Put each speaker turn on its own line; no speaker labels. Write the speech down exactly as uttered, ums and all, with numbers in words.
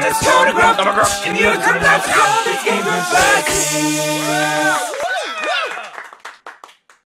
let's go to Grumps. And you come, let's go, this GameGrumps.